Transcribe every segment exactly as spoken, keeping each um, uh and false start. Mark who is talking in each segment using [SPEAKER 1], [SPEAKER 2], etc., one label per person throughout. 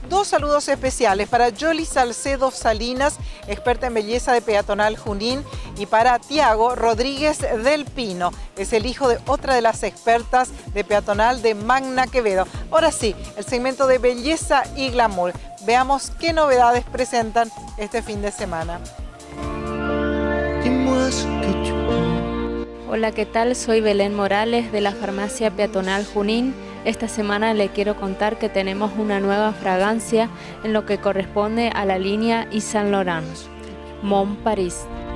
[SPEAKER 1] Dos saludos especiales para Yoli Salcedo Salinas, experta en belleza de Peatonal Junín, y para Tiago Rodríguez del Pino, es el hijo de otra de las expertas de Peatonal de Magna Quevedo. Ahora sí, el segmento de belleza y glamour. Veamos qué novedades presentan este fin de semana.
[SPEAKER 2] Hola, ¿qué tal? Soy Belén Morales de la farmacia Peatonal Junín. Esta semana le quiero contar que tenemos una nueva fragancia en lo que corresponde a la línea Yves Saint Laurent, Mon Paris.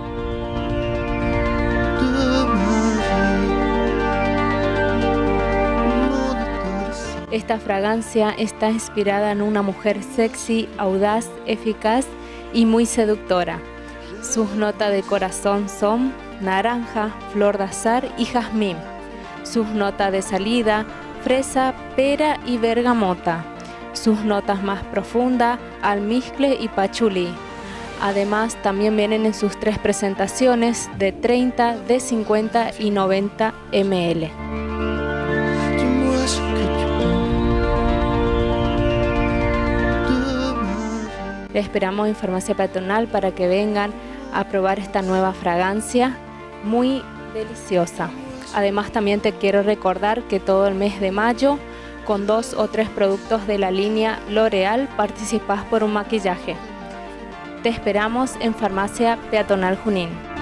[SPEAKER 2] Esta fragancia está inspirada en una mujer sexy, audaz, eficaz y muy seductora. Sus notas de corazón son naranja, flor de azahar y jazmín. Sus notas de salida, fresa, pera y bergamota. Sus notas más profundas, almizcle y pachulí. Además, también vienen en sus tres presentaciones de treinta, de cincuenta y noventa mililitros. Le esperamos en Farmacia Peatonal para que vengan a probar esta nueva fragancia muy deliciosa. Además, también te quiero recordar que todo el mes de mayo, con dos o tres productos de la línea L'Oréal, participás por un maquillaje. Te esperamos en Farmacia Peatonal Junín.